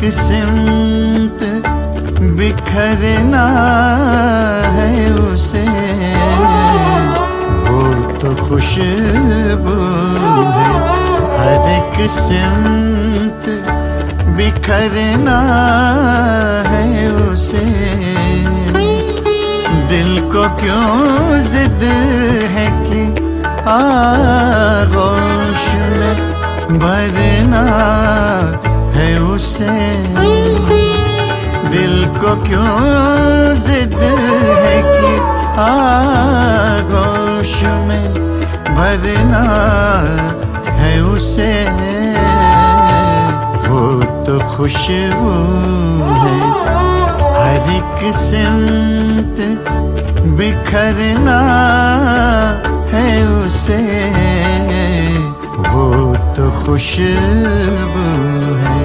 सिमत बिखरना है उसे, वो तो खुशबू है। हर एक सिमत बिखरना है उसे, दिल को क्यों जिद है कि आगोश में भरना है उसे, दिल को क्यों जिद है कि आगोश में भरना है उसे, वो तो खुशबू है। हर एक सिमत बिखरना है उसे, वो तो खुशबू है।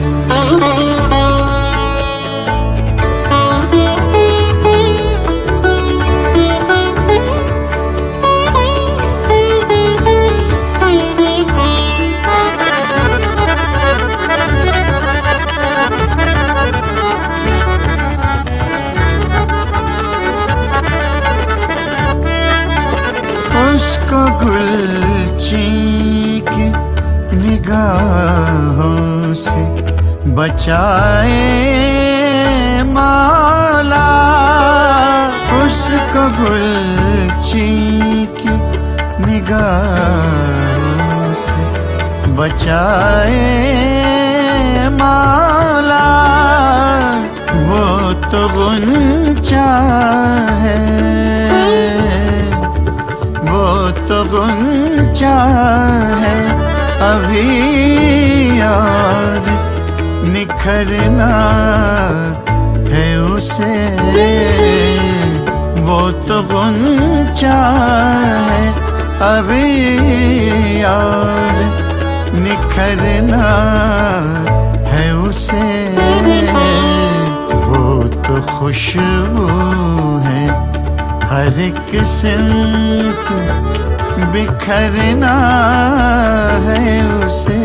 उसको गुलची की निगाहों से बचाए मौला, उसको गुलची की निगाहों से बचाए मौला, वो तो गुंचा है, वो तो गुंचा है अभी और निखरना है उसे, वो तो गुंचा है अभी और निखरना है उसे, वो तो खुशबू है। हर एक सिमत बिखरना है उसे,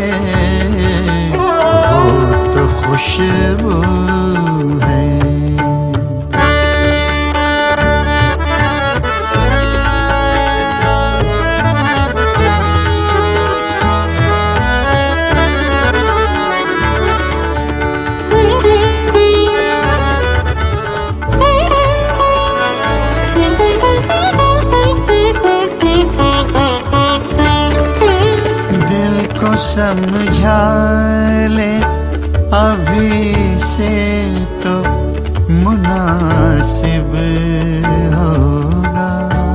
वो तो खुशबू है। समझा ले अभी से तो मुनासिब होगा,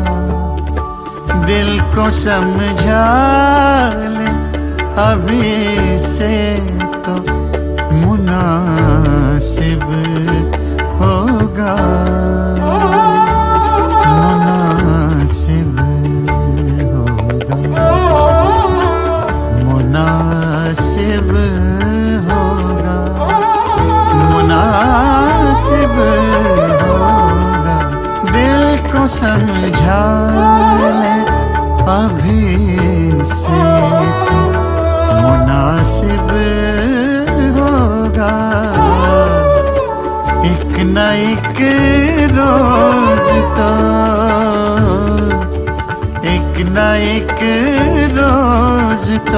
दिल को समझा ले अभी से तो मुनासिब होगा, मुनासिब मुनासिब होगा, मुनासिब होगा। दिल को समझा ले अभी से तो मुनासिब होगा, एक न एक रोज तो, एक न एक रोज तो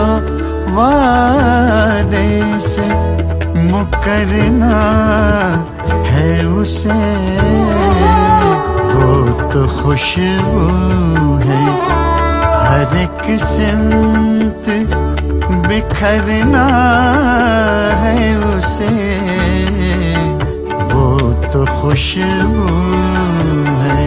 वादे से मुकरना है उसे, वो तो खुशबू है। हर एक सिमत बिखरना है उसे, वो तो खुशबू है।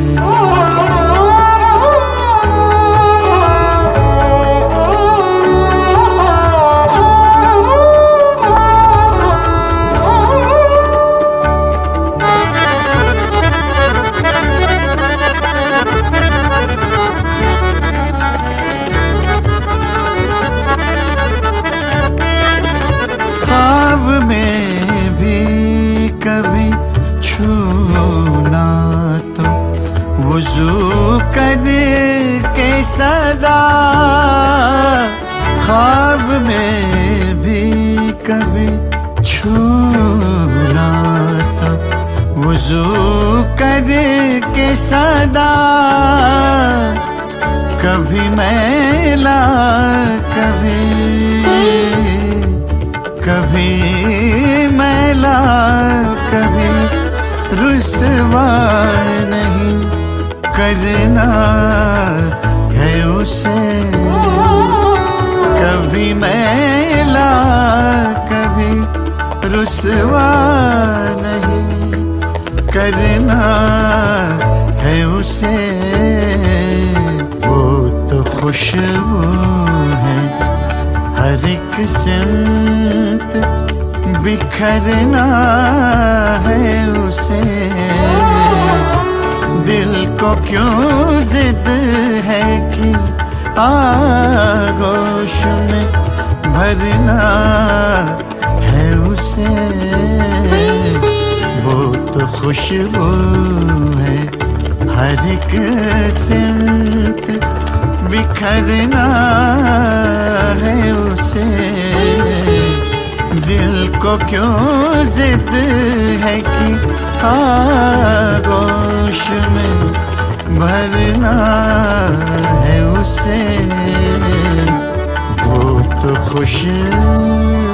सदा ख्वाब में भी कभी छू कभी मैला कभी मैला, कभी रुसवा नहीं करना है उसे। कभी मैला कभी रुसवा नहीं करना है उसे। वो तो खुशबू है हर एक सिमत बिखरना है उसे। दिल को क्यों जिद है कि आगोश में भरना है उसे। वो तो खुशबू है हर एक सिमत बिखरना है उसे। दिल को क्यों जिद है कि आगोश में भरना है उसे। वो तो खुशबू